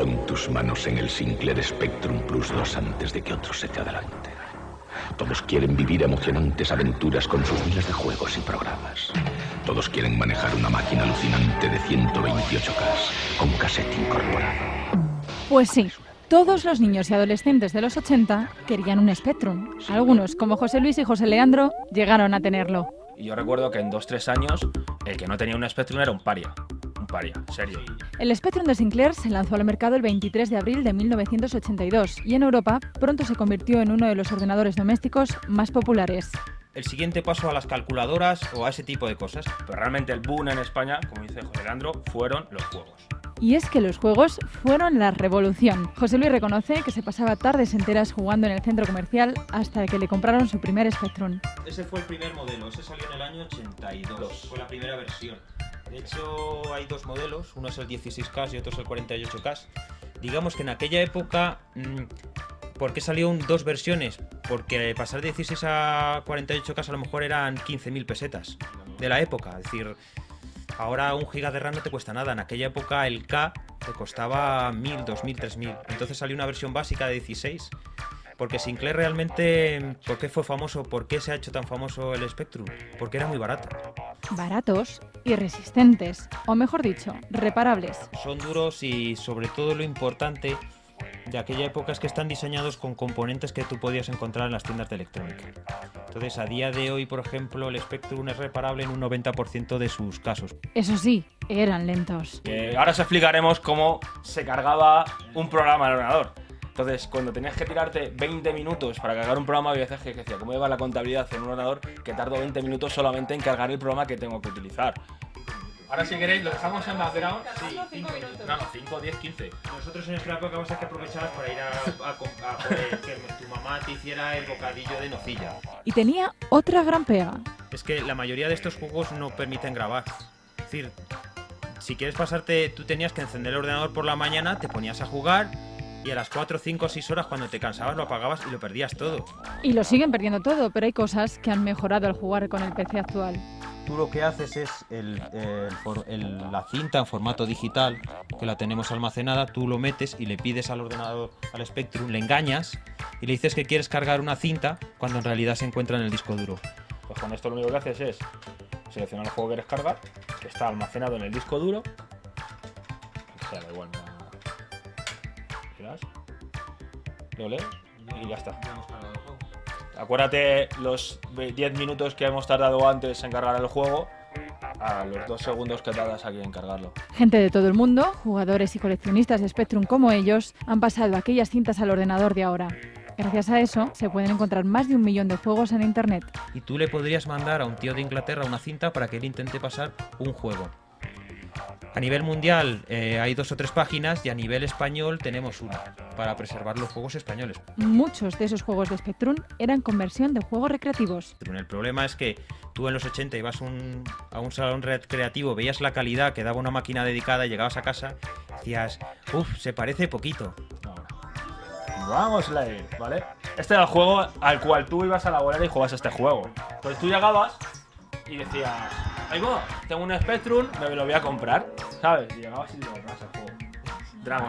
Pon tus manos en el Sinclair Spectrum Plus 2 antes de que otros se te adelanten. Todos quieren vivir emocionantes aventuras con sus miles de juegos y programas. Todos quieren manejar una máquina alucinante de 128K con cassette incorporado. Pues sí, todos los niños y adolescentes de los 80 querían un Spectrum. Algunos, como José Luis y José Leandro, llegaron a tenerlo. Y yo recuerdo que en 2-3 años el que no tenía un Spectrum era un paria, en serio. El Spectrum de Sinclair se lanzó al mercado el 23 de abril de 1982 y en Europa pronto se convirtió en uno de los ordenadores domésticos más populares. El siguiente paso a las calculadoras o a ese tipo de cosas, pero realmente el boom en España, como dice José Leandro, fueron los juegos. Y es que los juegos fueron la revolución. José Luis reconoce que se pasaba tardes enteras jugando en el centro comercial hasta que le compraron su primer Spectrum. Ese fue el primer modelo, ese salió en el año 82, fue la primera versión. De hecho hay dos modelos, uno es el 16K y otro es el 48K. Digamos que en aquella época, ¿por qué salieron dos versiones? Porque pasar de 16 a 48K a lo mejor eran 15.000 pesetas de la época, es decir... Ahora 1 GB de RAM no te cuesta nada, en aquella época el K te costaba 1.000, 2.000, 3.000. Entonces salió una versión básica de 16. Porque Sinclair realmente, ¿por qué fue famoso? ¿Por qué se ha hecho tan famoso el Spectrum? Porque era muy barato. Baratos y resistentes, o mejor dicho, reparables. Son duros y sobre todo lo importante de aquella época es que están diseñados con componentes que tú podías encontrar en las tiendas de electrónica. Entonces, a día de hoy, por ejemplo, el Spectrum es reparable en un 90% de sus casos. Eso sí, eran lentos. Ahora os explicaremos cómo se cargaba un programa en el ordenador. Entonces, cuando tenías que tirarte 20 minutos para cargar un programa, había veces que decía, ¿cómo lleva la contabilidad en un ordenador que tardo 20 minutos solamente en cargar el programa que tengo que utilizar? Ahora si queréis lo dejamos en background. Sí, 5 minutos. No, 5, 10, 15. Nosotros en nuestra época vamos a que aprovechabas para ir a que tu mamá te hiciera el bocadillo de nocilla. Y tenía otra gran pega. Es que la mayoría de estos juegos no permiten grabar. Es decir, si quieres pasarte, tú tenías que encender el ordenador por la mañana, te ponías a jugar y a las 4, 5, 6 horas cuando te cansabas lo apagabas y lo perdías todo. Y lo siguen perdiendo todo, pero hay cosas que han mejorado al jugar con el PC actual. Tú lo que haces es la cinta en formato digital, que la tenemos almacenada, tú lo metes y le pides al ordenador, al Spectrum, le engañas y le dices que quieres cargar una cinta cuando en realidad se encuentra en el disco duro. Pues con esto lo único que haces es seleccionar el juego que quieres cargar, que está almacenado en el disco duro. O sea, da igual, lo lees y ya está. Acuérdate los 10 minutos que hemos tardado antes en cargar el juego a los 2 segundos que tardas aquí en cargarlo. Gente de todo el mundo, jugadores y coleccionistas de Spectrum como ellos, han pasado aquellas cintas al ordenador de ahora. Gracias a eso, se pueden encontrar más de 1 millón de juegos en Internet. Y tú le podrías mandar a un tío de Inglaterra una cinta para que él intente pasar un juego. A nivel mundial hay 2 o 3 páginas y a nivel español tenemos una para preservar los juegos españoles. Muchos de esos juegos de Spectrum eran conversión de juegos recreativos. El problema es que tú en los 80 ibas a un salón recreativo, veías la calidad que daba una máquina dedicada y llegabas a casa y decías, uff, se parece poquito. Vamos, Slade, ¿vale? Este era el juego al cual tú ibas a la bolera y jugabas este juego. Entonces tú llegabas y decías, ahí va, tengo un Spectrum, me lo voy a comprar, ¿sabes? Y llegabas y te comprabas el juego. Dragon.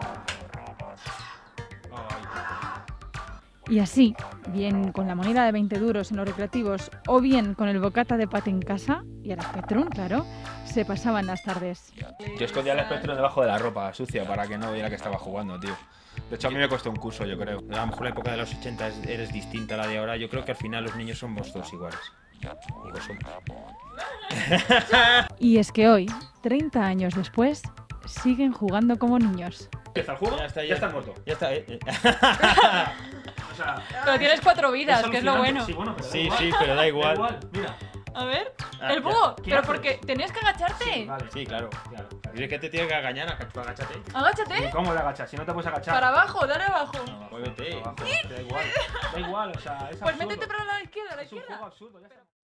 Y así, bien con la moneda de 20 duros en los recreativos o bien con el bocata de pate en casa, y el Spectrum, claro, se pasaban las tardes. Yo escondía el Spectrum debajo de la ropa sucia para que no viera que estaba jugando, tío. De hecho, a mí me costó un curso, yo creo. A lo mejor la época de los 80 eres distinta a la de ahora. Yo creo que al final los niños somos todos iguales. Digo, somos. Y es que hoy, 30 años después, siguen jugando como niños. ¿Empieza el juego? Ya está muerto. Ya está. O sea, pero tienes 4 vidas, que es lo bueno. Sí, bueno, pero da igual. Da igual. Mira. A ver, el búho, pero porque tenías que agacharte. Sí, vale. Sí, claro. Dice que te tienes que agañar, agáchate. Agáchate. ¿Y cómo le agachas? Si no te puedes agachar. Para abajo, dale abajo. No, muévete. Da igual. Da igual, o sea, es pues absurdo. métete para la izquierda, Es un juego absurdo, ya está.